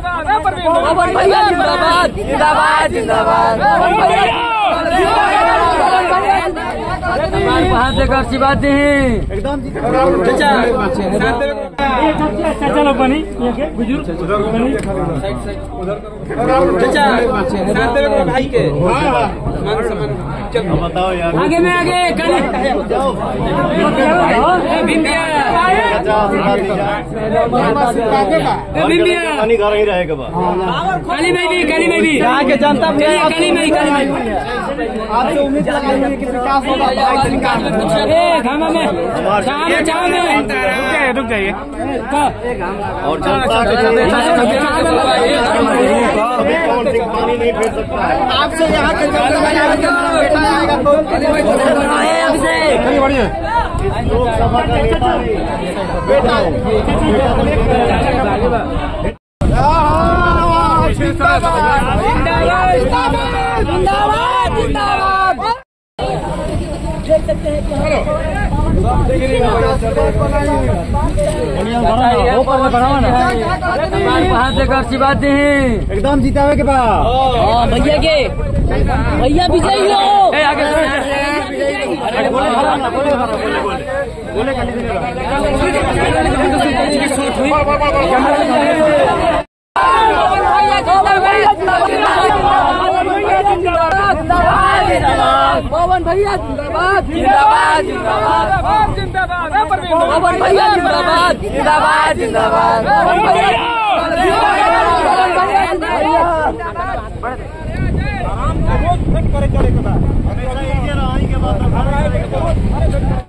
पवन भैया जिंदाबाद जिंदाबाद जिंदाबाद। वहाँ से कर बात एकदम चलो बनी बुजुर्ग भाई के बताओ यार आगे में आगे पानी घर ही रहेगा काली में भी यहाँ के जनता काली में आपसे उम्मीद लगाएंगे कि विकास होगा। रुक जाइए और जनता पानी नहीं फेर सकता है आपसे यहाँ के लोकसभा का बेटा वहाँ से कर बात एकदम जीतावे के बाद भैया के भैया विजयी हो पवन भैया जिंदाबाद जिंदाबाद जिंदाबाद पवन भैया जिंदाबाद जिंदाबाद जिंदाबाद पवन भैया आराम से